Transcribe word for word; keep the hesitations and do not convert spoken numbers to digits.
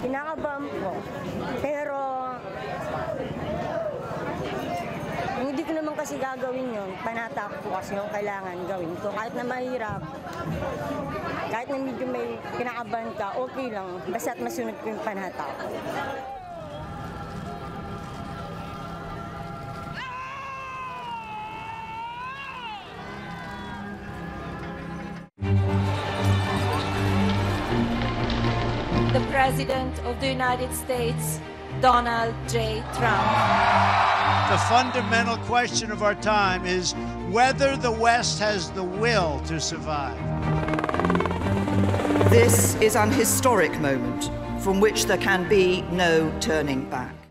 Kinakabahan po. Pero, hindi ko naman kasi gagawin yun. Panata po kasi yung kailangan gawin ko. Kahit na mahirap, kahit na medyo may kinakabahan ka, okay lang. Basta't masunod ko yung panata. The President of the United States, Donald J. Trump. The fundamental question of our time is whether the West has the will to survive. This is an historic moment from which there can be no turning back.